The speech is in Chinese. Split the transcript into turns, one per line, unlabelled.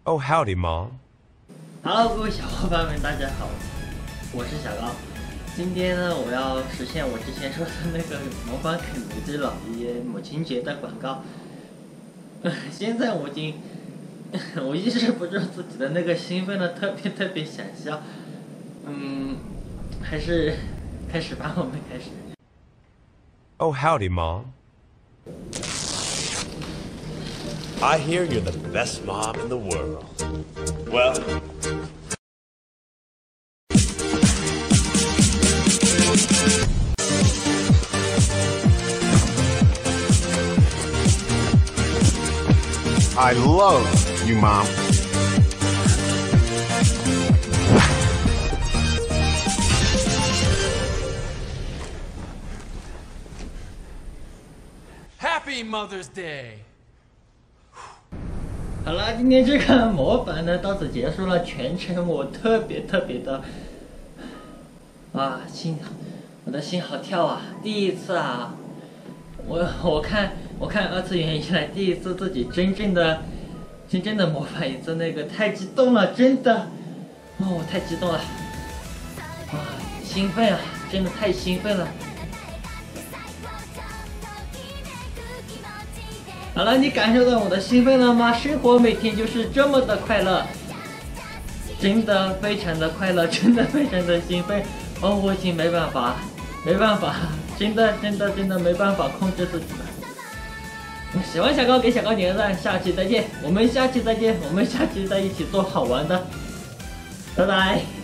Oh, howdy, Mom.
Hello，各位小伙伴们，大家好，我是小高。今天呢，我要实现我之前说的那个模仿肯德基老爷母亲节的广告。现在我抑制不住自己的那个兴奋了，特别想笑。还是开始吧，我们开始。
Oh, howdy, Mom.
I hear you're the best mom in the world. Well,
I love you, Mom.
Happy Mother's Day!
好了，今天这个模仿呢到此结束了。全程我特别的，我的心好跳啊！第一次啊，我看二次元以来第一次自己真正的模仿一次，那个太激动了，真的，太激动了，兴奋啊，真的太兴奋了。好了，你感受到我的兴奋了吗？生活每天就是这么的快乐，真的非常的快乐，真的非常的兴奋。我已经没办法，真的没办法控制自己了。喜欢小高给小高点个赞，下期再见，我们下期再一起做好玩的，拜拜。